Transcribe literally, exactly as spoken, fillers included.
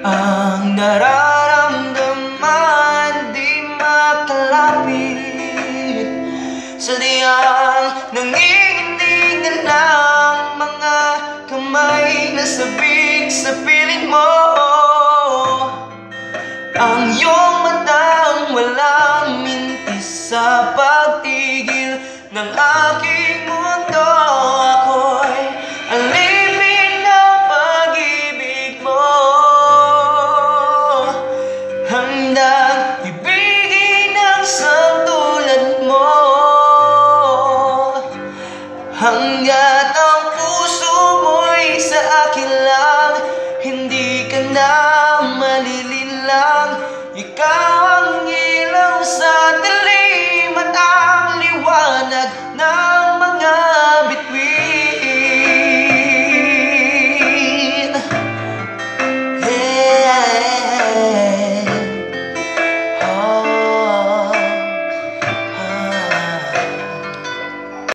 Ang nararamdaman di makalapit, sadyang nanginginig na ng mga kamay na sabik sa piling mo. Ang iyong matang walang mintis sa pagtigil ng